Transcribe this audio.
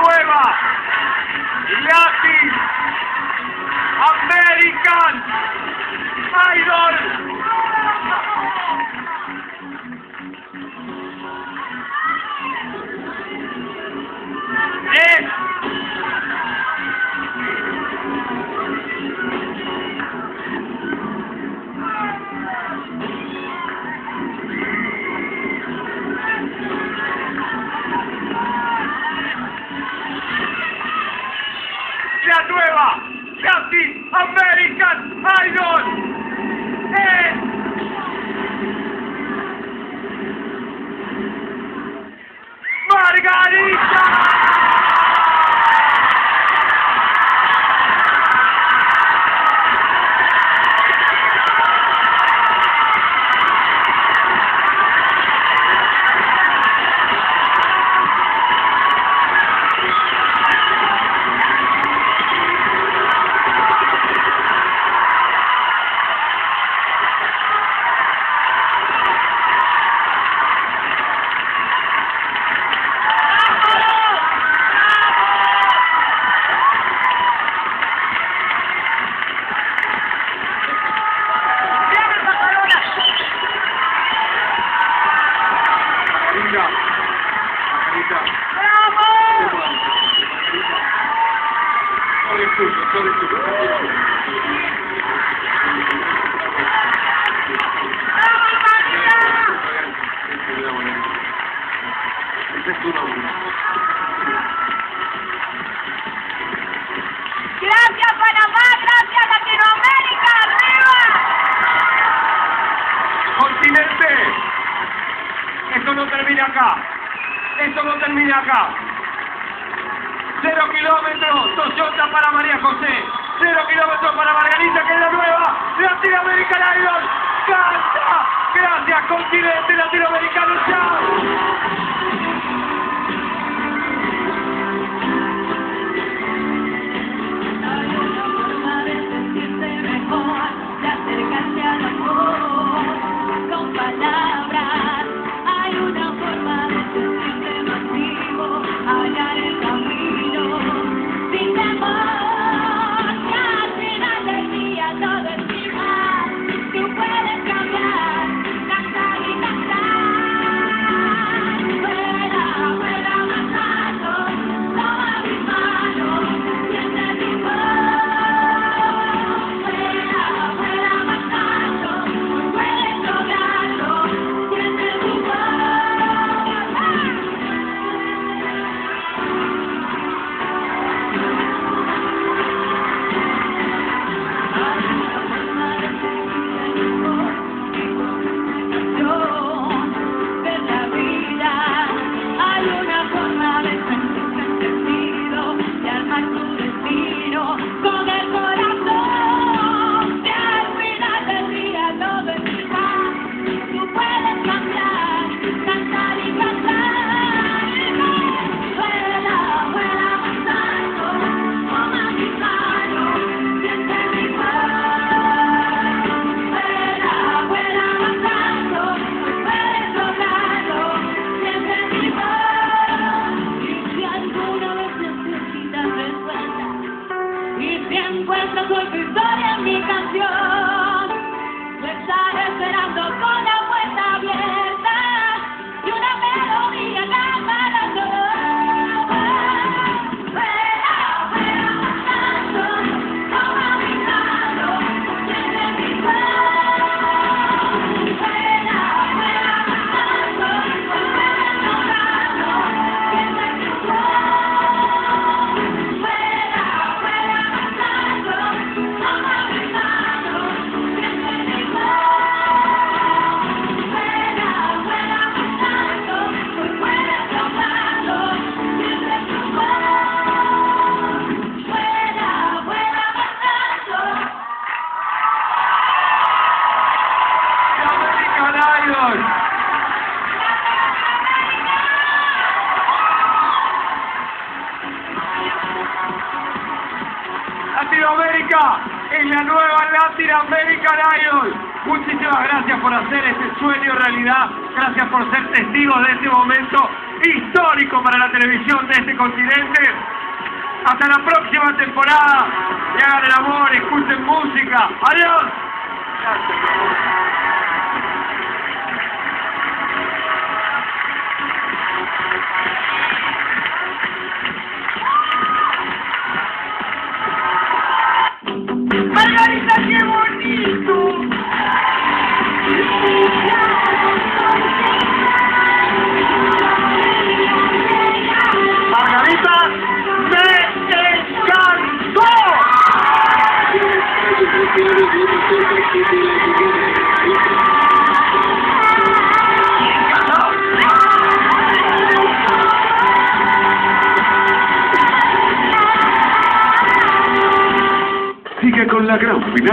nueva Latin American Idol. Es la nueva Latin American Idol. Es Margarita. Gracias Panamá, gracias Latinoamérica, arriba. Continente, esto no termina acá, esto no termina acá. 0 kilómetros, Toyota para María José, 0 kilómetros para Margarita, que es la nueva Latin American Idol. ¡Canta! Gracias, continente latinoamericano, chao. Encuentro tu historia en mi canción, me estaré esperando con la puerta abierta y una melodía cantando. Fuera, fuera marchando, toma mi mano, siente mi voz. Fuera, fuera marchando, vuelve tocando, siente mi voz. Fuera, fuera marchando, toma mi mano, siente mi voz. Fuera, fuera marchando, vuelve tocando, siente mi voz. Fuera, fuera marchando. American Idol. Latinoamérica es la nueva Latin American Idol. Muchísimas gracias por hacer este sueño realidad. Gracias por ser testigos de este momento. histórico para la televisión de este continente. Hasta la próxima temporada. Y hagan el amor, escuchen música. ¡Adiós! ¡Margarita, qué bonito! ¡Margarita, me encantó! Sigue con la gran final.